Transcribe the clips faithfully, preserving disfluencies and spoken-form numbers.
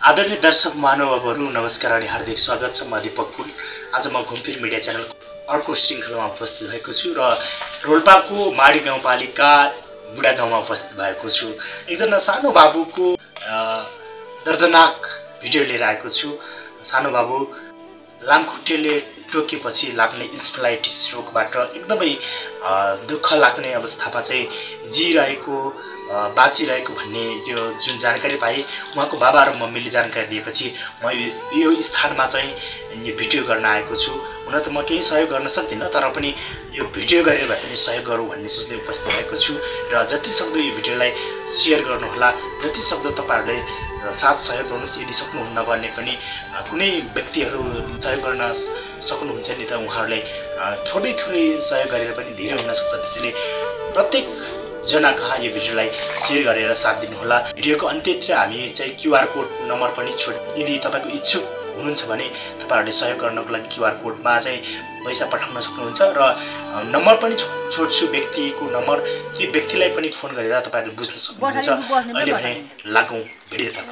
आदरणीय दर्शक महानुभावहरू नमस्कार अनि हार्दिक स्वागत छ। म दीपक पुल। आज म घुमफिर मिडिया च्यानलको अर्को श्रृङ्खलामा उपस्थित भएको छु र रोल्पाको माडी गाउँपालिका बुढा गाउँमा उपस्थित भएको छु। एकजना सानो बाबुको दर्दनाक भिडियो लिएर आएको छु। सानो बाबु लामखुट्टेले टोकेपछि लाग्ने इन्सेफेलाइटिस रोगबाट एकदमै दुःख लाग्ने अवस्थामा चाहिँ जिरहेको बाँचिरहेको भन्ने यो जुन जानकारी पाएँ, उहाँको बाबा र मम्मीले जानकारी दिएपछि म यो स्थानमा चाहिँ यो भिडियो गर्न आएको छु। हुन त म केही सहयोग गर्न सक्दिनँ, तर पनि यो भिडियो गरेर भए पनि सहयोग गरौँ भन्ने सोच्दै उपस्थित भएको छु र जति सक्दो यो भिडियोलाई सेयर गर्नुहोला, जति सक्दो तपाईँहरूले साथ सहयोग गर्नुहोस्। यदि सक्नुहुन्न भने पनि कुनै व्यक्तिहरू सहयोग गर्न सक्नुहुन्छ नि त उहाँहरूले थोरै थोरै सहयोग गरेर पनि धेरै हुनसक्छ। त्यसैले प्रत्येक जना कहाँ यो भिडियोलाई सेयर गरेर साथ दिनुहोला। भिडियोको अन्त्यतिर हामी चाहिँ क्युआर कोड नम्बर पनि छोड, यदि तपाईँको इच्छुक हुनुहुन्छ भने तपाईँहरूले सहयोग गर्नको लागि क्युआर कोडमा चाहिँ पैसा पठाउन सक्नुहुन्छ र नम्बर पनि छोड्छु, व्यक्तिको नम्बर। त्यो व्यक्तिलाई पनि फोन गरेर तपाईँहरूले बुझ्न सक्नुहुन्छ। अहिले भने लागौँ भिडियोतर्फ।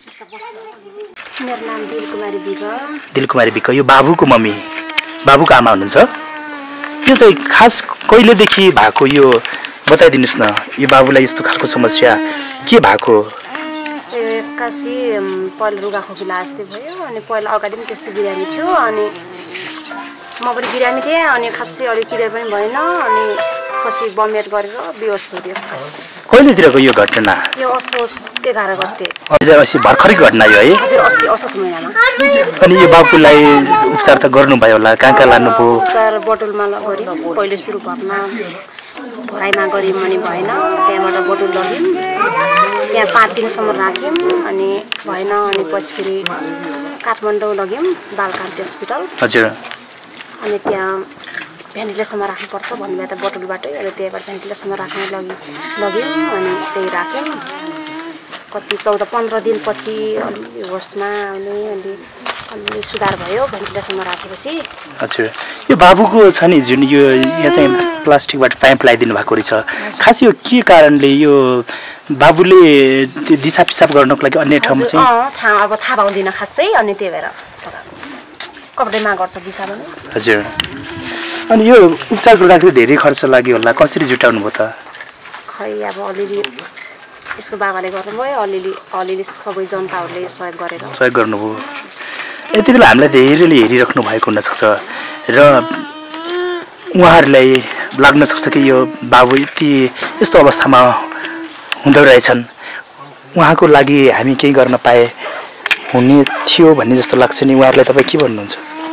मेरो नाम दिलकुमारी बिक। दिलकुमारी बिक यो बाबुको मम्मी, बाबुको आमा हुनुहुन्छ। यो चाहिँ खास कहिलेदेखि भएको यो बताइदिनुहोस् न। यो बाबुलाई यस्तो खालको समस्या के भएको? एक्कासी पहिला रुगा खोकी लास्दै भयो, अनि पहिला अगाडि पनि त्यस्तो बिरामी थियो, अनि म पनि बिरामी थिएँ, अनि खासै अलिक क्लियर पनि भएन, अनि पछि बमेट गरेर बेहोस भयो। खासै कहिलेतिरको यो घटना? यो असोज एघार गते, अझै अस्ति भर्खरकै घटना यो है? हजुर, अस्ति असोज महिनामा। अनि यो बाबुलाई उपचार त गर्नुभयो होला, कहाँ कहाँ लानुभयो? उपचार बटुलमा गऱ्यौँ, पहिलो सुरु घरमा भराइमा गऱ्यौँ, अनि भएन, त्यहाँबाट बटुल लग्यौँ, त्यहाँ पाँच दिनसम्म राख्यौँ, अनि भएन, अनि पछि फेरि काठमाडौँ लग्यौँ बालकान्ति हस्पिटल। हजुर। अनि त्यहाँ भेन्टिलेसनमा राख्नुपर्छ भन्नुभयो त बटुलबाटै, अनि त्यहाँबाट भेन्टिलेसनमा राख्न लगि लग्यौँ, अनि त्यही राख्यौँ। कति चौध पन्ध्र दिनपछि अलि होसमा आउने, अलि अलि सुधार भयो भेन्टिलेसनमा राखेपछि। हजुर। यो बाबुको छ नि जुन यो यहाँ चाहिँ प्लास्टिकबाट पाइप लगाइदिनु भएको रहेछ, खास यो के कारणले? यो बाबुले त्यो दिसा पिसाब गर्नको लागि अन्य ठाउँमा चाहिँ थाहा अब थाहा पाउँदिनँ खासै, अनि त्यही भएर कपडेमा गर्छ दिसा पनि। हजुर। अनि यो उपचार गर्दाखेरि धेरै खर्च लाग्यो होला, कसरी जुटाउनु भयो त? खै अब अलिअलि यसको बाबाले गर्नुभयो, अलिअलि अलिअलि सबै जनताहरूले सहयोग गरेर सहयोग गर्नुभयो। यति बेला हामीलाई धेरैले हेरिराख्नु भएको हुनसक्छ र उहाँहरूलाई लाग्न सक्छ कि यो बाबु यति यस्तो अवस्थामा हुँदो रहेछन्, उहाँको लागि हामी केही गर्न पाए हुने थियो भन्ने जस्तो लाग्छ नि। उहाँहरूलाई तपाईँ के भन्नुहुन्छ?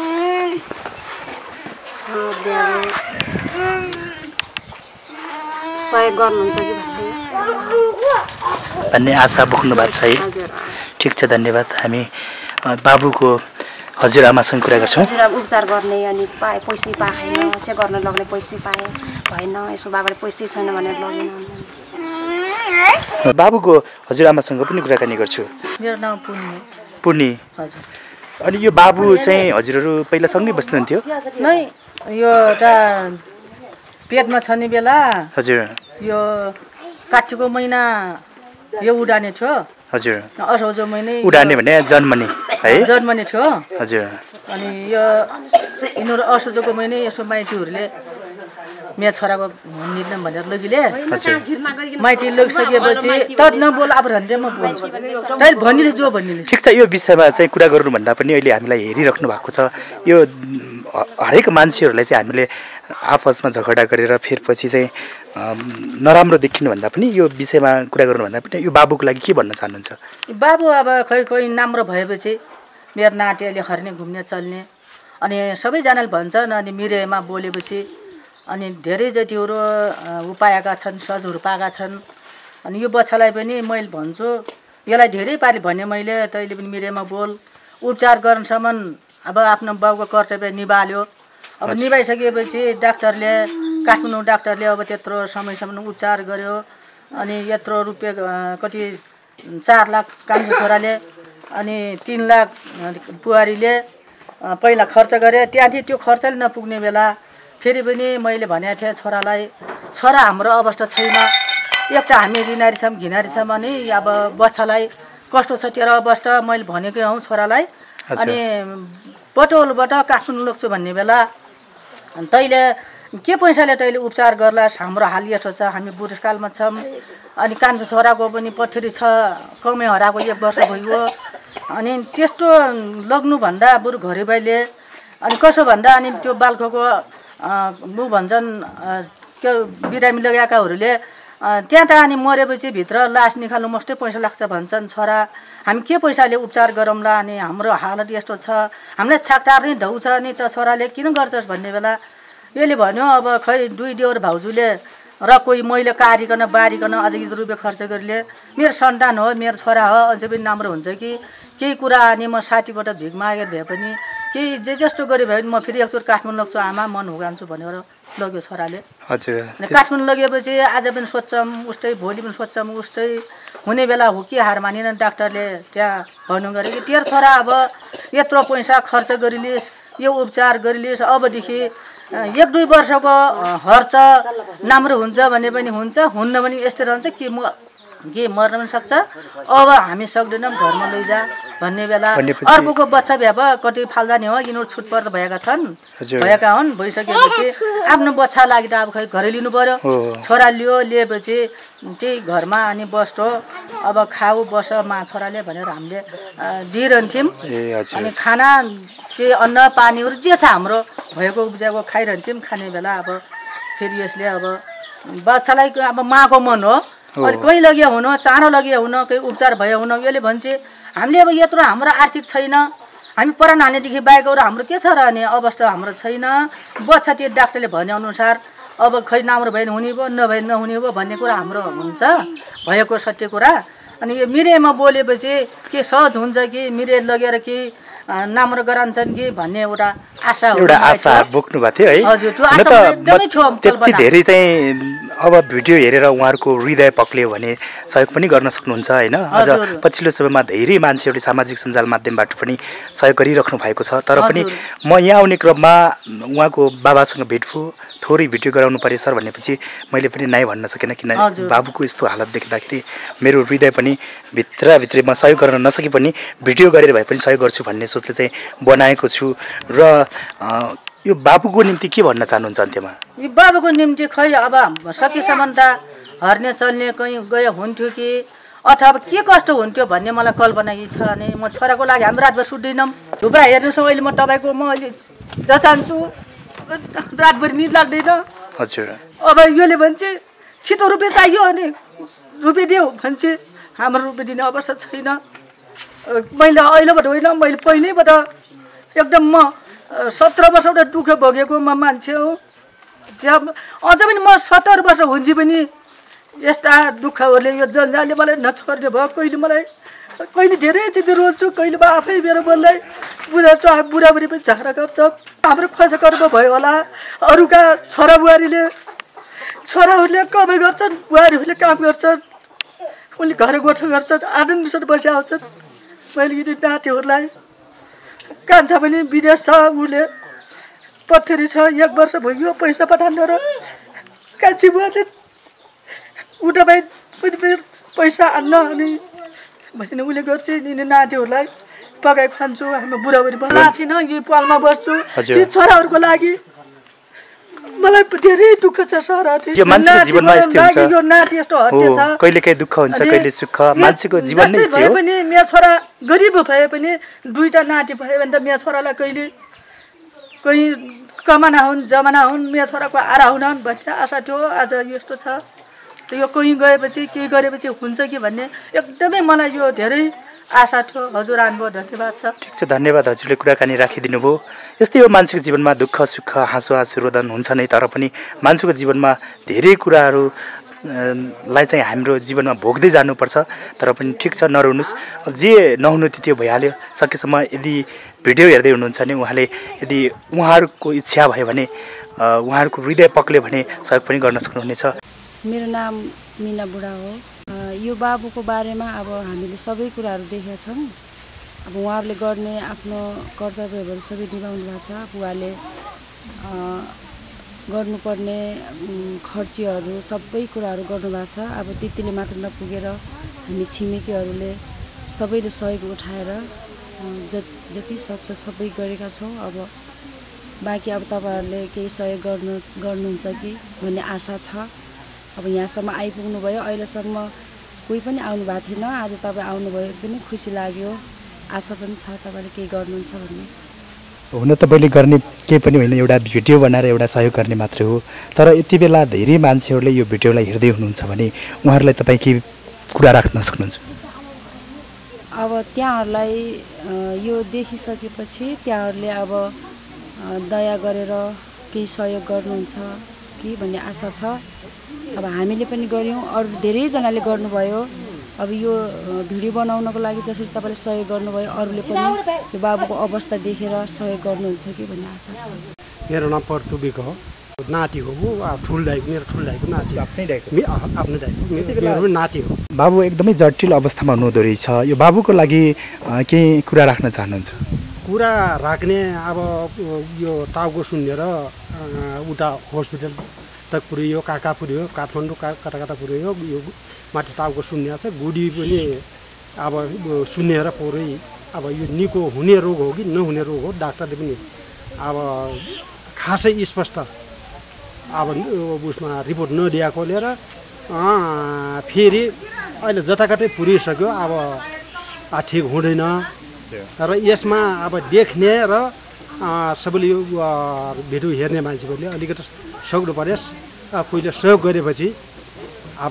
सहयोग गर्नुहुन्छ कि भन्ने आशा बोक्नु भएको छ है? ठिक छ, धन्यवाद। हामी बाबुको हजुरआमासँग कुरा गर्छौँ। हजुर, उपचार गर्ने अनि पाए पैसै पाएन, यसो गर्न लग्ने पैसै पाएँ भएन, यसो बाबाले पैसै छैन भनेर लगेन। बाबुको हजुरआमासँग पनि कुराकानी गर्छु। मेरो नाम पुण्य। पुण्य। हजुर। अनि यो बाबु चाहिँ हजुरहरू पहिला सँगै बस्नुहुन्थ्यो? नै यो एउटा पेटमा छ नि बेला। हजुर। यो काठीको महिना यो उडाने थियो। हजुर। असोजो महिना उडाने भने जन्मने है? जन्मने थियो। हजुर। अनि यो यिनीहरू असोजोको महिना यसो माइतीहरूले मेरो छोराको निधन भनेर लगिले। माइती लगिसकेपछि त नबोल अब भन्दै म बोल्छु, तैँले भनिले जो भनिले। ठिक छ, यो विषयमा चाहिँ कुरा गर्नुभन्दा पनि अहिले हामीलाई हेरिराख्नु भएको छ, यो हरेक मान्छेहरूलाई चाहिँ हामीले आपसमा झगडा गरेर फेरि पछि चाहिँ नराम्रो देखिनु भन्दा पनि यो विषयमा कुरा गर्नुभन्दा पनि यो बाबुको लागि के भन्न चाहनुहुन्छ? बाबु अब खै कोही राम्रो भएपछि मेरो नातिहरूले हर्ने घुम्ने चल्ने, अनि सबैजनाले भन्छन्, अनि मिरेमा बोलेपछि अनि धेरै जतिहरू उपायका छन्, सजहरू पाएका छन्। अनि यो बच्चालाई पनि मैले भन्छु, यसलाई धेरै पालि भने मैले, तैँले पनि मिरेमा बोल, उपचार गर्नसम्म अब आफ्नो बाउको कर्तव्य निभाल्यो। अब निभाइसकेपछि डाक्टरले, काठमाडौँ डाक्टरले अब त्यत्रो समयसम्म उपचार गर्यो, अनि यत्रो रुपियाँ कति चार लाख कान्छो छोराले, अनि तिन लाख बुहारीले पहिला खर्च गरे। त्यहाँदेखि त्यो खर्चले नपुग्ने बेला फेरि पनि मैले भनेको थिएँ छोरालाई, छोरा हाम्रो अवस्था छैन, एउटा हामी रिनारी छौँ घिनारी छौँ, अनि अब बच्चालाई कस्तो छ तेरो अवस्था मैले भनेकै हौ छोरालाई अनि बटौलबाट काठमाडौँ लग्छु भन्ने बेला तैँले के पैसाले तैँले उपचार गर्लास् हाम्रो हाल यस्तो छ हामी बुढेसकालमा छौँ अनि कान्छो छोराको पनि पथरी छ कमै हराएको एक वर्ष भयो अनि त्यस्तो लग्नुभन्दा बरु घरबाइले अनि कसो भन्दा अनि त्यो बालकोको मु भन्छन् के बिरामी लगाएकाहरूले त्यहाँ त अनि मरेपछि भित्र लास निकाल्नु मस्तै पैसा लाग्छ भन्छन् छोरा हामी के पैसाले उपचार गरौँला अनि हाम्रो हालत यस्तो छ हामीलाई छाकटार नै ढौ छ नि त छोराले किन गर्छस् भन्ने बेला यसले भन्यो अब खै दुई देवर भाउजूले र कोही मैले कारिकन बारिकन अझै रुपियाँ खर्च गरिले मेरो सन्तान हो मेरो छोरा हो अझै पनि राम्रो हुन्छ कि केही कुरा अनि म साथीबाट भिख मागेर भए पनि केही जे जस्तो गरे भए पनि म फेरि एकचोटि काठमाडौँ लग्छु आमा मन हुगान्छु भनेर लग्यो छोराले हजुर अनि काठमाडौँ लगेपछि आज पनि सोध्छौँ उस्तै भोलि पनि सोध्छौँ उस्तै हुने बेला हो कि हार मानेन डाक्टरले त्यहाँ भन्नु गरे कि तेरो छोरा अब यत्रो पैसा खर्च गरिलिस् यो उपचार गरिलिस् अबदेखि एक दुई वर्षको खर्च राम्रो हुन्छ भने पनि हुन्छ हुन्न भने यस्तै रहन्छ कि म के मर्न पनि सक्छ अब हामी सक्दैनौँ घरमा लैजा भन्ने बेला अर्कोको बच्चा भ्याप कति फाल्दानी हो यिनीहरू छुटपर्द भएका छन् भएका हुन् भइसकेपछि आफ्नो बच्चा लागि त अब खै घरै लिनु पर्यो छोरा लियो लिएपछि त्यही घरमा अनि बस्छौ अब खाऊ बस मा छोराले भनेर हामीले दिइरहन्थ्यौँ अनि खाना के अन्न पानीहरू जे छ हाम्रो भएको उब्जाको खाइरहन्थ्यौँ खाने बेला अब फेरि यसले अब बच्चालाई अब माको मन हो कहीँ लगिया हुनु चाँडो लगिया हुनु केही उपचार भयो हुनु यसले भन्छ हामीले अब यत्रो हाम्रो आर्थिक छैन हामी परान हाल्नेदेखि बाहेक अरू हाम्रो के छ र अनि अवस्था हाम्रो छैन बच्चा त्यो डाक्टरले भनेअनुसार अब खै राम्रो भयो हुने भयो नभए नहुने भयो भन्ने कुरा हाम्रो हुन्छ भएको सत्य कुरा अनि यो मिरेमा बोलेपछि के सहज हुन्छ कि मिरे लगेर कि राम्रो गरान्छन् कि भन्ने एउटा आशा एउटा आशा बोक्नु भएको थियो है हजुर त्यो आशा एकदमै थियो त्यति धेरै चाहिँ अब भिडियो हेरेर उहाँहरूको हृदय पक्लियो भने सहयोग पनि गर्न सक्नुहुन्छ होइन अझ पछिल्लो समयमा धेरै मान्छेहरूले सामाजिक सञ्जाल माध्यमबाट पनि सहयोग गरिराख्नु भएको छ तर पनि म यहाँ आउने क्रममा उहाँको बाबासँग भेट भयो थोरै भिडियो गराउनु पर्यो सर भनेपछि मैले पनि नाइ भन्न सकेन किन बाबुको यस्तो हालत देख्दाखेरि मेरो हृदय पनि भित्रभित्रै म सहयोग गर्न नसके पनि भिडियो गरेर भए पनि सहयोग गर्छु भन्ने सोचले चाहिँ बनाएको छु र यो बाबुको निम्ति के भन्न चाहनुहुन्छ अन्त्यमा यो बाबुको निम्ति खै अब सकेसम्म त हर्ने चल्ने कहीँ गए हुन्थ्यो कि अथवा के कस्तो हुन्थ्यो भन्ने मलाई कल्पना छ अनि म छोराको लागि हामी रातभर सुत्दैनौँ थुप्रा हेर्नुहोस् अहिले म तपाईँको म अहिले जचान्छु रातभरि निद लाग्दैन हजुर अब योले भन्छ छिटो रुपियाँ चाहियो अनि रुपियाँ दियो भन्छ हाम्रो रुपियाँ दिने अवस्था छैन मैले अहिलेबाट होइन मैले पहिल्यैबाट एकदम म सत्र वर्षबाट दुःख भोगेको म मान्छे हो त्यहाँ अझ पनि म सत्तर वर्ष हुन्छ पनि यस्ता दुःखहरूले यो जन्जालले मलाई नछोड्ने भयो कहिले मलाई कहिले धेरै चिज रोज्छु कहिले म आफै मेरो बोललाई बुढा च बुढाबुढी पनि झगडा गर्छ हाम्रो खर्च कर्म भयो होला अरूका छोरा बुहारीले छोराहरूले कमाइ गर्छन् बुहारीहरूले काम गर्छन् उनले घर गोठो गर्छन् आनन्दसँग बसी आउँछन् मैले यिनी नातिहरूलाई कान्छा पनि विदेश छ उसले पत्थरी छ एक वर्ष भयो पैसा पठाउनु र कान्छी बुहाले उता भाइ पैसा आन्न अनि भने उसले गर्छ यिनी नातिहरूलाई पकाइ खान्छु हामी बुढाबुढी बस्ला छैन यही पालमा बस्छु ती छोराहरूको लागि मलाई धेरै दुःख छ सर यो मान्छेको जीवनमा यस्तै हुन्छ यो नाति यस्तो हत्या छ कहिले कहिले दुःख हुन्छ कहिले सुख मान्छेको जीवन नै यस्तै हो पनि मेरो छोरा गरिब भए पनि दुईटा नाति भए भने त मेरो छोरालाई कहिले कहीँ कमाना हुन् जमाना हुन् मेरो छोराको आरा हुन भन्ने आशा थियो आज यस्तो छ यो कहीँ गएपछि के गरेपछि हुन्छ कि भन्ने एकदमै मलाई यो धेरै आशा थियो हजुर आउनुभयो धन्यवाद छ ठिक छ धन्यवाद हजुरले कुराकानी राखिदिनु भयो यस्तै हो मान्छेको जीवनमा दुःख सुख हाँसो हाँसो रोदन हुन्छ नै तर पनि मान्छेको जीवनमा धेरै कुराहरू लाई चाहिँ हाम्रो जीवनमा भोग्दै जानुपर्छ तर पनि ठिक छ नरुनुहोस् जे नहुनु त्यो भइहाल्यो सकेसम्म यदि भिडियो हेर्दै हुनुहुन्छ भने उहाँले यदि उहाँहरूको इच्छा भयो भने उहाँहरूको हृदय पक्ल्यो भने सहयोग पनि गर्न सक्नुहुनेछ मेरो नाम मिना बुढा हो यो बाबुको बारेमा अब हामीले सबै कुराहरू देखेका छौँ अब उहाँहरूले गर्ने आफ्नो कर्तव्यहरू सबै निभाउनु भएको छ बुवाले गर्नुपर्ने खर्चीहरू सबै कुराहरू गर्नुभएको छ अब त्यतिले मात्र नपुगेर हामी छिमेकीहरूले सबैले सहयोग उठाएर जति सक्छ सबै गरेका छौँ। अब बाँकी अब तपाईँहरूले केही सहयोग गर्नु गर्नुहुन्छ कि भन्ने आशा छ। अब यहाँसम्म आइपुग्नु भयो, अहिलेसम्म कोही पनि आउनु भएको थिएन, आज तपाईँ आउनुभयो, एकदमै खुसी लाग्यो। आशा पनि छ तपाईँले केही गर्नुहुन्छ भन्ने। हुन त मैले गर्ने केही पनि होइन, एउटा भिडियो बनाएर एउटा सहयोग गर्ने मात्रै हो। तर यति बेला धेरै मान्छेहरूले यो भिडियोलाई हेर्दै हुनुहुन्छ भने उहाँहरूलाई तपाईँ के कुरा राख्न सक्नुहुन्छ? अब त्यहाँहरूलाई यो देखिसकेपछि त्यहाँहरूले अब दया गरेर केही सहयोग गर्नुहुन्छ कि भन्ने आशा छ। अब हामीले पनि गऱ्यौँ, अरू धेरैजनाले गर्नुभयो। अब यो भिडियो बनाउनको लागि जसरी तपाईँले सहयोग गर्नुभयो, अरूले पनि यो बाबुको अवस्था देखेर सहयोग गर्नुहुन्छ कि भन्ने आशा छ। मेरो नाम परतु बिक हो, नाति हो। ठुल दाइको मेरो ठुल दाइको नाति, आफ्नै दाइको आफ्नो दाइको मेरो पनि नाति हो। बाबु एकदमै जटिल अवस्थामा हुनुहुँदो रहेछ। यो बाबुको लागि केही कुरा राख्न चाहनुहुन्छ? कुरा राख्ने अब यो टाउको सुन्नेर उता हस्पिटल तक पुर्यो, काका पुर्यो, काठमाडौँ कता कता पुर्यो। यो माथि टाउको सुन्ने छ, गुडी पनि अब सुन्नेर पुरै। अब यो निको हुने रोग हो कि नहुने रोग हो, डाक्टरले पनि अब खासै स्पष्ट अब उसमा रिपोर्ट नदिएकोले र फेरि अहिले जताकतै पुरिसक्यो। अब ठिक हुँदैन र यसमा अब देख्ने र सबैले यो भिडियो हेर्ने मान्छेहरूले अलिकति सक्नु पर्यो। कोहीले सहयोग गरेपछि अब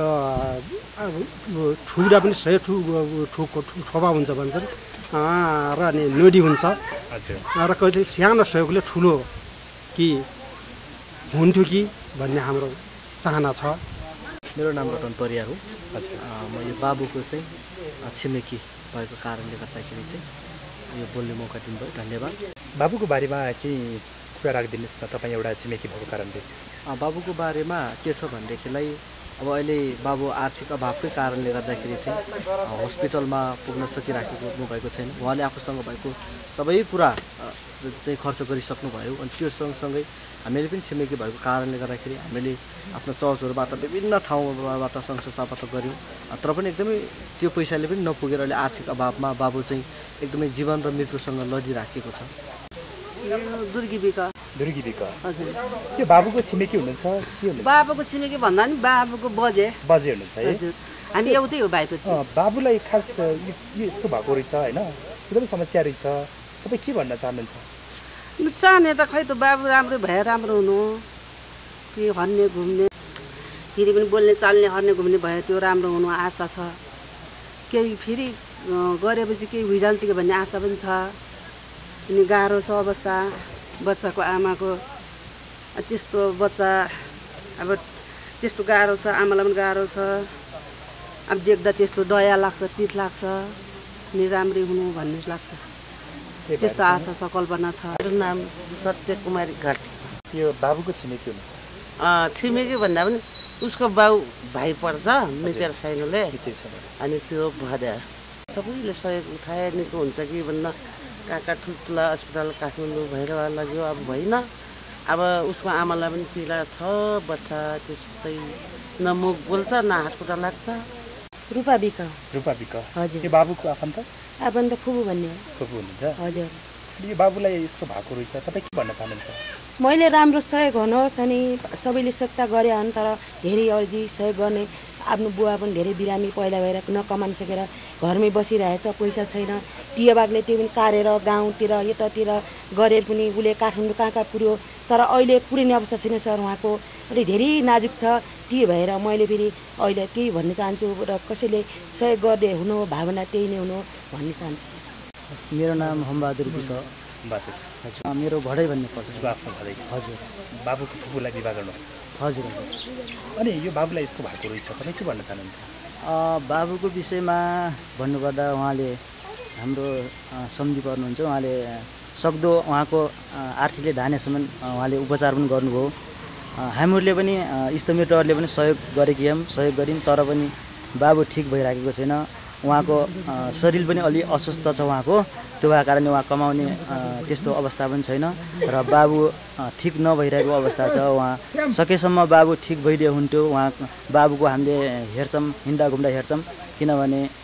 ठुला पनि सही ठु ठुको ठोपा हुन्छ भन्छन् र अनि नदी हुन्छ र कहिले सानो सहयोगले ठुलो कि हुन्थ्यो कि भन्ने हाम्रो चाहना छ। मेरो नाम रतन परियार हो। म यो बाबुको चाहिँ छिमेकी भएको कारणले गर्दाखेरि चाहिँ यो बोल्ने मौका दिनुभयो, धन्यवाद। बाबुको बारेमा केही कुरा राखिदिनुहोस् न, तपाईँ एउटा छिमेकी भएको कारणले। बाबुको बारेमा के छ भनेदेखिलाई अब अहिले बाबु आर्थिक अभावकै कारणले गर्दाखेरि चाहिँ हस्पिटलमा पुग्न सकिराखेको भएको छैन। उहाँले आफूसँग भएको सबै कुरा चाहिँ खर्च गरिसक्नुभयो। अनि त्यो सँगसँगै हामीले पनि छिमेकी भएको कारणले गर्दाखेरि हामीले आफ्नो चर्चहरूबाट विभिन्न ठाउँबाट सङ्घ संस्थाबाट गऱ्यौँ। तर पनि एकदमै त्यो पैसाले पनि नपुगेर अहिले आर्थिक अभावमा बाबु चाहिँ एकदमै जीवन र मृत्युसँग लडिराखेको छ। दुर्गी बिका दुर्गी बिका हजुर। त्यो बाबुको छिमेकी हुनुहुन्छ के हुनुहुन्छ? बाबुको छिमेकी भन्दा नि बाबुको बजे बजे हुनुहुन्छ है? हजुर, हामी एउटै हो भाइको। बाबुलाई खास यो यस्तो भएको रहेछ होइन, एकदमै समस्या रहेछ, तपाईँ के भन्न चाहनुहुन्छ? चाहने त खै त बाबु राम्रो भए राम्रो हुनु, के हर्ने घुम्ने फेरि पनि बोल्ने चाल्ने हर्ने घुम्ने भयो, त्यो राम्रो हुनु आशा छ। केही फेरि गरेपछि केही भइजान्छ कि भन्ने आशा पनि छ। अनि गाह्रो छ अवस्था बच्चाको आमाको, त्यस्तो बच्चा अब त्यस्तो गाह्रो छ, आमालाई पनि गाह्रो छ। अब देख्दा त्यस्तो दया लाग्छ, चित लाग्छ, अनि राम्रै हुनु भन्ने लाग्छ, त्यस्तो आशा छ, कल्पना छ। मेरो नाम सत्य कुमारी घाट। यो बाबुको छिमेकी हुनुहुन्छ? छिमेकी भन्दा पनि उसको बाउ भाइ पर्छ मितेर साइनोले, अनि त्यो भएर सबैले सहयोग उठाए निको हुन्छ कि भन्न काका ठुल्ठुला अस्पताल काठमाडौँ भएर लाग्यो। अब भएन, अब उसको आमालाई पनि पीडा छ, बच्चा त्यस्तै न मुख बोल्छ न हात खुट्टा लाग्छ। रूपा बिका। रूपा बिका हजुर। यो बाबुको आफन्त? आफन्त फुपू भन्ने हो। फुपू हुनुहुन्छ? हजुर। यो बाबुलाई यस्तो भएको रहेछ, तपाईँ के भन्न चाहनुहुन्छ? मैले राम्रो सहयोग हुनुहोस् अनि सबैले सक्ता गरे हन्, तर धेरै अघि सहयोग गर्ने आफ्नो बुवा पनि धेरै बिरामी पहिला भएर नकमान सकेर घरमै बसिरहेछ, पैसा छैन। टिया बाघले त्यो पनि काटेर गाउँतिर यतातिर गरेर पनि उसले काठमाडौँ कहाँ कहाँ पुर्यो, तर अहिले पुर्ने अवस्था छैन सर उहाँको, अलि धेरै नाजुक छ। त्यही भएर मैले फेरि अहिले त्यही भन्न चाहन्छु र कसैले सहयोग गर्ने हुनु भावना त्यही नै हुनु भन्ने चाहन्छु। मेरो नाम हमबहादुर बिक। हजुर। मेरो भडै भन्ने पर्छ। आफ्नो भदै? हजुर। बाबुको फुपूलाई विवाह गर्नुहुन्छ? हजुर। अनि यो बाबुलाई यस्तो भएको रहेछ, तपाईँ के भन्न चाहनुहुन्छ? बाबुको विषयमा भन्नुपर्दा उहाँले हाम्रो सम्झि पर्नुहुन्छ। उहाँले सक्दो उहाँको आर्थिकले धानेसम्म उहाँले उपचार पनि गर्नुभयो। हामीहरूले पनि इष्टमित्रहरूले पनि सहयोग गरेकी छौँ, सहयोग गऱ्यौँ, तर पनि बाबु ठिक भइराखेको छैन। उहाँको शरीर पनि अलि अस्वस्थ छ उहाँको, त्यो भएको कारणले उहाँ कमाउने त्यस्तो अवस्था पनि छैन र बाबु ठिक नभइरहेको अवस्था छ। उहाँ सकेसम्म बाबु ठिक भइदिए हुन्थ्यो। उहाँ बाबुको हामीले हेर्छौँ, हिँड्दा घुम्दा हेर्छौँ, किनभने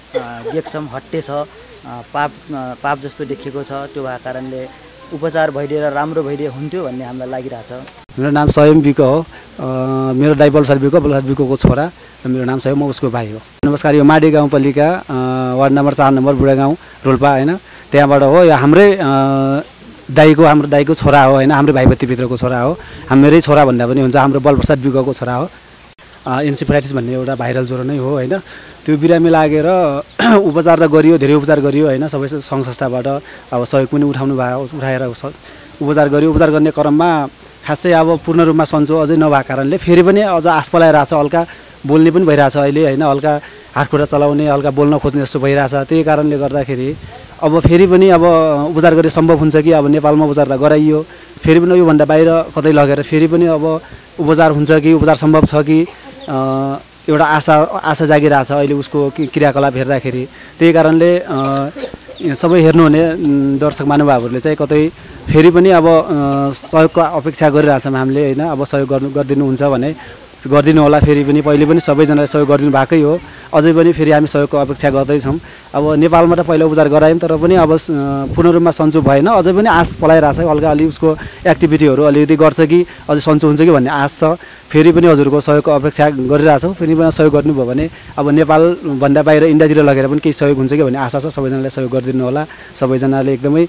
गेक्सम हट्टे छ, पाप पाप जस्तो देखिएको छ। त्यो भएको कारणले उपचार भइदिएर राम्रो भइदिए हुन्थ्यो भन्ने हामीलाई लागिरहेछ। मेरो नाम स्वयं विको हो। मेरो दाइ बलसार विको बलसार विकोको छोरा र मेरो नाम स्वयं, म उसको भाइ हो। नमस्कार। यो माडी गाउँपालिका वार्ड नम्बर चार नम्बर बुढा गाउँ रोल्पा होइन, त्यहाँबाट हो। यो हाम्रै दाइको हाम्रो दाइको छोरा हो होइन, हाम्रो भाइबत्तीभित्रको छोरा हो। हाम मेरै छोरा भन्दा पनि हुन्छ। हाम्रो बलप्रसाद विकोको छोरा हो। इन्सेफ्लाइटिस भन्ने एउटा भाइरल ज्वरो नै हो होइन। त्यो बिरामी लागेर उपचार त गरियो, धेरै उपचार गरियो होइन। सबै सङ्घ संस्थाबाट अब सहयोग पनि उठाउनु भयो, उठाएर उपचार गरियो। उपचार गर्ने क्रममा खासै अब पूर्ण रूपमा सन्चो अझै नभएको कारणले फेरि पनि अझ आस पलाइरहेछ। हल्का बोल्ने पनि भइरहेछ अहिले होइन, हल्का हातखुट्टा चलाउने, हल्का बोल्न खोज्ने जस्तो भइरहेछ। त्यही कारणले गर्दाखेरि अब फेरि पनि अब उपचार गर्ने सम्भव हुन्छ कि अब नेपालमा उपचार त गराइयो, फेरि पनि योभन्दा बाहिर कतै लगेर फेरि पनि अब उपचार हुन्छ कि उपचार सम्भव छ कि एउटा आशा आशा जागिरहेछ अहिले उसको क्रियाकलाप हेर्दाखेरि। त्यही कारणले सबै हेर्नुहुने दर्शक महानुभावहरूले चाहिँ कतै फेरि पनि अब सहयोगको अपेक्षा गरिरहेछौँ हामीले होइन। अब सहयोग गर्नु गरिदिनुहुन्छ भने गरिदिनु होला। फेरि पनि पहिले पनि सबैजनाले सहयोग गरिदिनु भएकै हो, अझै पनि फेरि हामी सहयोगको अपेक्षा गर्दैछौँ। अब नेपालमा त पहिला उपचार गरायौँ, तर पनि अब पूर्ण रूपमा सन्चो भएन। अझै पनि आश पलाइरहेछ, हल्का अलि उसको एक्टिभिटीहरू अलिकति गर्छ कि अझै सन्चो हुन्छ कि भन्ने आश छ। फेरि पनि हजुरको सहयोगको अपेक्षा गरिरहेछौँ। फेरि पनि सहयोग गर्नुभयो भने अब नेपालभन्दा बाहिर इन्डियातिर लगेर पनि केही सहयोग हुन्छ कि भन्ने आशा छ। सबैजनाले सहयोग गरिदिनु होला। सबैजनाले एकदमै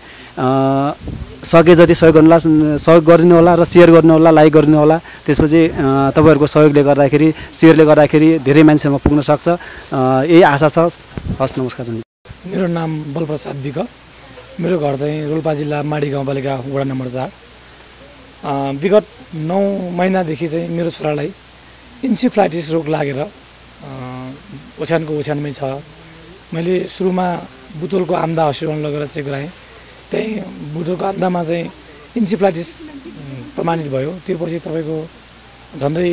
सके जति सहयोग गर्नु होला, सहयोग गरिदिनु होला र सेयर गर्नु होला, लाइक गरिदिनु होला। त्यसपछि तपाईँहरूको सहयोगले गर्दाखेरि, सेयरले गर्दाखेरि धेरै मान्छेमा पुग्न सक्छ, यही आशा छ। हस्, नमस्कार। मेरो नाम बलप्रसाद विक। मेरो घर चाहिँ रोल्पा जिल्ला माडी गाउँपालिका वडा नम्बर चार। विगत नौ महिनादेखि चाहिँ मेरो छोरालाई इन्सेफ्लाइटिस रोग लागेर ओछ्यानको ओछ्यानमै छ। मैले सुरुमा बुटोलको आम्दा हस्पिटल लगेर चेक गराएँ। त्यहीँ बुटोलको आम्दामा चाहिँ इन्सेफ्लाइटिस प्रमाणित भयो। त्यो पछि तपाईँको झन्डै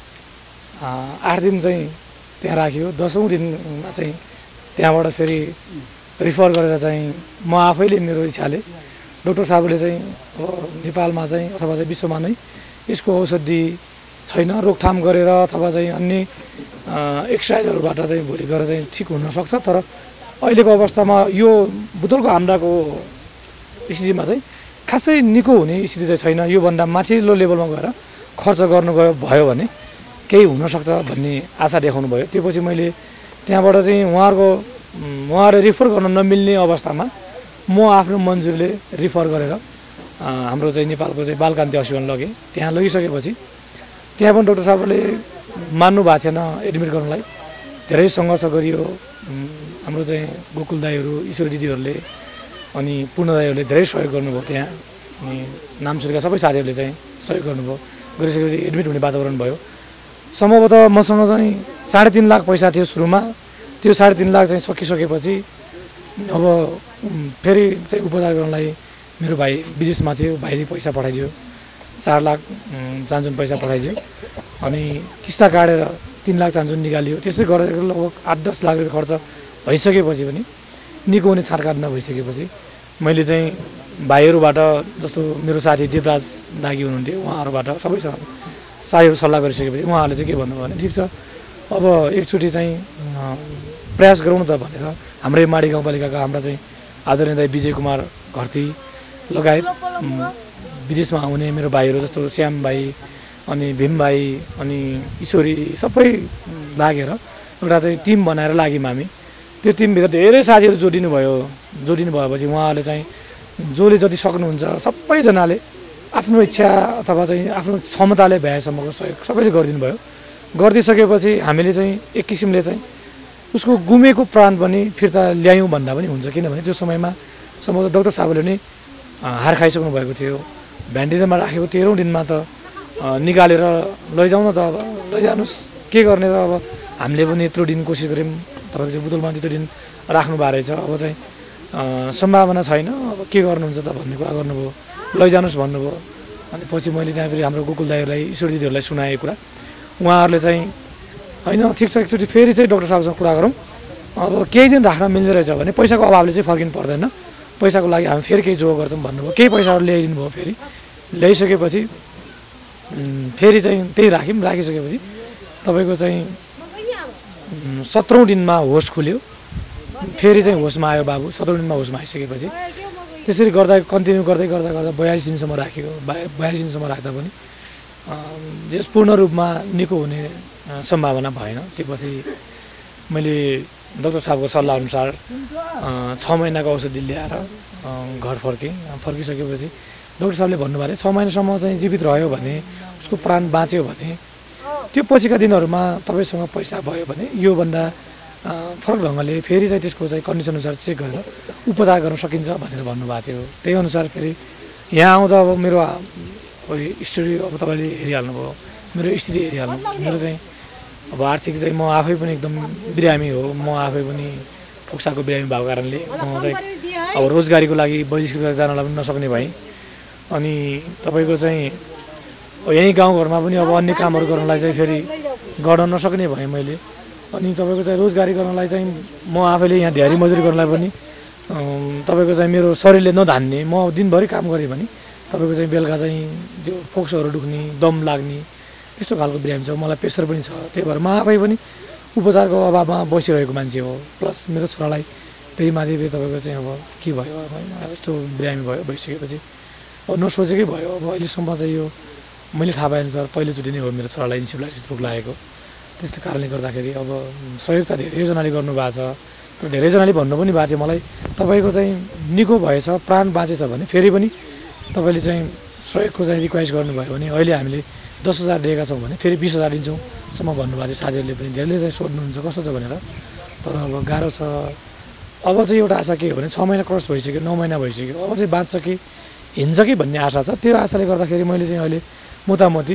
आठ दिन चाहिँ त्यहाँ राखियो। दसौँ दिनमा चाहिँ त्यहाँबाट फेरि रिफर गरेर चाहिँ म आफैले मेरो इच्छाले डक्टर साहबले चाहिँ नेपालमा चाहिँ अथवा चाहिँ विश्वमा नै यसको औषधि छैन, रोकथाम गरेर अथवा चाहिँ अन्य एक्सर्साइजहरूबाट चाहिँ भोलि गएर चाहिँ ठिक हुनसक्छ। तर अहिलेको अवस्थामा यो बुटोलको आम्दाको स्थितिमा चाहिँ खासै निको हुने स्थिति चाहिँ छैन। योभन्दा माथिल्लो लेभलमा गएर खर्च गर्नु गयो भयो भने केही हुनसक्छ भन्ने आशा देखाउनु भयो। त्यो पछि मैले त्यहाँबाट चाहिँ उहाँहरूको उहाँहरूले रिफर गर्न नमिल्ने अवस्थामा म आफ्नो मन्जुरले रिफर गरेर हाम्रो चाहिँ नेपालको चाहिँ बालकान्ति हस्पिटल लगेँ। त्यहाँ लगिसकेपछि त्यहाँ पनि डक्टर साहबले मान्नु भएको थिएन एडमिट गर्नलाई। धेरै सङ्घर्ष गरियो। हाम्रो चाहिँ गोकुल दाईहरू, ईश्वरी दिदीहरूले अनि पूर्ण दाईहरूले धेरै सहयोग गर्नुभयो। त्यहाँ अनि नाम सुनेका सबै साथीहरूले चाहिँ सहयोग गर्नुभयो। गरिसकेपछि एडमिट हुने वातावरण भयो। सम्भवतः मसँग चाहिँ साढे तिन लाख पैसा थियो सुरुमा। त्यो साढे तिन लाख चाहिँ सकिसकेपछि अब फेरि चाहिँ उपचार गर्नलाई मेरो भाइ विदेशमा थियो, भाइले पैसा पठाइदियो, चार लाख चान्जुन पैसा पठाइदियो। अनि किस्ता काटेर तिन लाख चान्जुन निकालियो। त्यसै गरेर लगभग आठ दस लाख रुपियाँ खर्च भइसकेपछि पनि निको हुने छाँटकाट नभइसकेपछि मैले चाहिँ भाइहरूबाट, जस्तो मेरो साथी देवराज दागी हुनुहुन्थ्यो, उहाँहरूबाट सबैसँग साथीहरू सल्लाह गरिसकेपछि उहाँहरूले चाहिँ के भन्नुभयो भने ठिक छ, अब एकचोटि चाहिँ प्रयास गरौँ त भनेर हाम्रै माडी गाउँपालिकाका हाम्रा चाहिँ आदरणीय दाइ विजय कुमार घरती लगायत विदेशमा आउने मेरो भाइहरू जस्तो श्याम भाइ अनि भीम भाइ अनि ईश्वरी सबै लागेर एउटा चाहिँ टिम बनाएर लाग्यौँ हामी। त्यो टिमभित्र धेरै साथीहरू जोडिनु भयो। जोडिनु भएपछि उहाँहरूले चाहिँ जसले जति सक्नुहुन्छ सबैजनाले आफ्नो इच्छा अथवा चाहिँ आफ्नो क्षमताले भ्याएसम्मको सहयोग सबैले गरिदिनु भयो। गरिदिइसकेपछि हामीले चाहिँ एक किसिमले चाहिँ उसको गुमेको प्राण पनि फिर्ता ल्यायौँ भन्दा पनि हुन्छ। किनभने त्यो समयमा सम्भवतः डाक्टर साहबले नै हार खाइसक्नु भएको थियो। भ्यान्टिलेटरमा राखेको तेह्रौँ दिनमा त निकालेर लैजाउँ न त, अब लैजानुहोस्, के गर्ने त। अब हामीले पनि यत्रो दिन कोसिस गऱ्यौँ, तपाईँको चाहिँ बुटोलमा त्यत्रो दिन राख्नु भएको रहेछ, अब चाहिँ सम्भावना छैन, अब के गर्नुहुन्छ त भन्ने कुरा गर्नुभयो। लैजानुहोस् भन्नुभयो। अनि पछि मैले त्यहाँ फेरि हाम्रो गोकुल दाईहरूलाई, ईश्वर दिदीहरूलाई सुनाएँ कुरा। उहाँहरूले चाहिँ होइन ठिक छ, एकचोटि फेरि चाहिँ डाक्टर साहबसँग कुरा गरौँ, अब केही दिन राख्न मिल्दो रहेछ भने पैसाको अभावले चाहिँ फर्किनु पर्दैन, पैसाको लागि हामी फेरि केही जोग गर्छौँ भन्नुभयो। केही पैसाहरू ल्याइदिनु भयो। फेरि ल्याइसकेपछि फेरि चाहिँ त्यही राख्यौँ। राखिसकेपछि तपाईँको चाहिँ सत्रौँ दिनमा होस्ट खुल्यो। फेरि चाहिँ होसमा आयो बाबु सत्र दिनमा होसमा आइसकेपछि त्यसरी गर्दा कन्टिन्यू गर्दै गर्दा गर्दा बयालिस दिनसम्म राखेको बयालिस दिनसम्म राख्दा पनि जस पूर्ण रूपमा निको हुने सम्भावना भएन। त्यसपछि मैले डाक्टर साहबको सल्लाह अनुसार छ महिनाको औषधि ल्याएर घर फर्केँ। फर्किसकेपछि डाक्टर साहबले भन्नुभयो छ महिनासम्म चाहिँ जीवित रह्यो भने उसको प्राण बाँच्यो भने त्यो पछिका दिनहरूमा तपाईँसँग पैसा भयो भने योभन्दा फरक ढङ्गले फेरि चाहिँ त्यसको चाहिँ कन्डिसन अनुसार चेक गरेर उपचार गर्न सकिन्छ भनेर भन्नुभएको थियो। त्यही अनुसार फेरि यहाँ आउँदा अब मेरो स्टोरी अब तपाईँले हेरिहाल्नुभयो, मेरो स्थिति हेरिहाल्नु। मेरो चाहिँ अब आर्थिक चाहिँ म आफै पनि एकदम बिरामी हो, म आफै पनि फोक्साको बिरामी भएको कारणले म चाहिँ अब रोजगारीको लागि वैदेशिक जानलाई पनि नसक्ने भएँ। अनि तपाईँको चाहिँ यहीँ गाउँघरमा पनि अब अन्य कामहरू गर्नलाई चाहिँ फेरि गर्न नसक्ने भएँ मैले। अनि तपाईँको चाहिँ रोजगारी गर्नलाई चाहिँ म आफैले यहाँ ध्यारी मजुरी गर्नलाई पनि तपाईँको चाहिँ मेरो शरीरले नधान्ने, म दिनभरि काम गरेँ भने तपाईँको चाहिँ बेलुका चाहिँ त्यो फोक्सोहरू दुख्ने, दम लाग्ने त्यस्तो खालको बिरामी छ। मलाई प्रेसर पनि छ। त्यही भएर म आफै पनि उपचारको अभावमा बसिरहेको मान्छे हो। प्लस मेरो छोरालाई त्यही माथि तपाईँको चाहिँ अब के भयो अब यस्तो बिरामी भयो भइसकेपछि अब नसोचेकै भयो। अब अहिलेसम्म चाहिँ यो मैले थाहा पाएअनुसार पहिलोचोटि नै हो मेरो छोरालाई इन्सेफ्लाइटिस रोग लागेको। त्यस्तो कारणले गर्दाखेरि अब सहयोग त धेरैजनाले गर्नुभएको छ र धेरैजनाले भन्नु पनि भएको थियो मलाई तपाईँको चाहिँ निको भएछ, प्राण बाँचेछ भने फेरि पनि तपाईँले चाहिँ सहयोगको चाहिँ रिक्वेस्ट गर्नुभयो भने अहिले हामीले दस हजार दिएका छौँ भने फेरि बिस हजार दिन्छौँसम्म भन्नुभएको थियो। साथीहरूले पनि धेरैले चाहिँ सोध्नुहुन्छ कस्तो छ भनेर। तर अब गाह्रो छ। अब चाहिँ एउटा आशा के हो भने छ महिना क्रस भइसक्यो, नौ महिना भइसक्यो, अब चाहिँ बाँच्छ कि हिँड्छ कि भन्ने आशा छ। त्यो आशाले गर्दाखेरि मैले चाहिँ अहिले मोटामोटी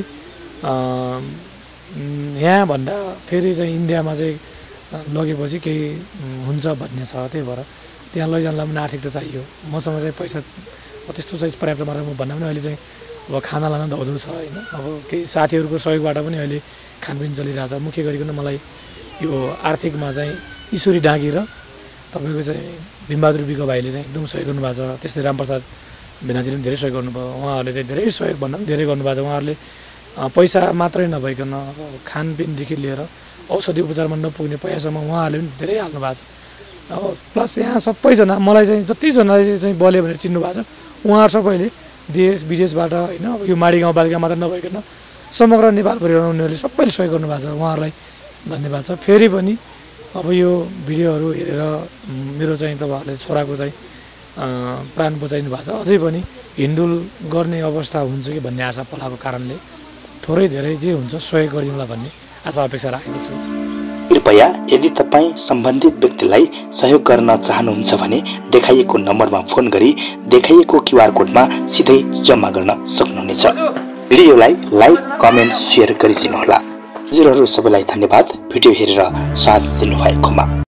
यहाँभन्दा फेरि चाहिँ इन्डियामा चाहिँ लगेपछि केही हुन्छ भन्ने छ। त्यही भएर त्यहाँ लैजानलाई पनि आर्थिक त चाहियो। मसँग चाहिँ पैसा त्यस्तो चाहिँ पर्याप्त मात्रामा भन्दा पनि अहिले चाहिँ अब खाना लान धौधौ छ होइन। अब केही साथीहरूको सहयोगबाट पनि अहिले खानपिन चलिरहेछ। मुख्य गरिकन मलाई यो आर्थिकमा चाहिँ ईश्वरी डाँगी र तपाईँको चाहिँ भीमबहादुर बिक भाइले चाहिँ एकदम सहयोग गर्नुभएको छ। त्यस्तै रामप्रसाद भेनाजीले पनि धेरै सहयोग गर्नुभयो। उहाँहरूले चाहिँ धेरै सहयोग भन्दा पनि धेरै गर्नुभएको छ। उहाँहरूले पैसा मात्रै नभइकन अब खानपिनदेखि लिएर औषधि उपचारमा नपुग्ने पैसासम्म उहाँहरूले पनि धेरै हाल्नु भएको छ। अब प्लस यहाँ सबैजना मलाई चाहिँ जतिजनाले चाहिँ बल्यो भनेर चिन्नु भएको छ उहाँहरू सबैले देश विदेशबाट होइन अब यो माडी गाउँपालिका मात्र नभइकन समग्र नेपालभरि उनीहरूले सबैले सहयोग गर्नुभएको छ। उहाँहरूलाई धन्यवाद छ। फेरि पनि अब यो भिडियोहरू हेरेर मेरो चाहिँ तपाईँहरूले छोराको चाहिँ प्राण बचाइनु भएको छ। अझै पनि हिँडुल गर्ने अवस्था हुन्छ कि भन्ने आशा पलाएको कारणले थोरै धेरै जे हुन्छ सहयोग गरिदिउँला भन्ने आशा अपेक्षा राखेको छु। कृपया यदि तपाईँ सम्बन्धित व्यक्तिलाई सहयोग गर्न चाहनुहुन्छ भने देखाइएको नम्बरमा फोन गरी देखाइएको क्युआर कोडमा सिधै जम्मा गर्न सक्नुहुनेछ। भिडियोलाई लाइक, कमेन्ट, सेयर गरिदिनुहोला। हजुरहरू सबैलाई धन्यवाद भिडियो हेरेर साथ दिनुभएकोमा।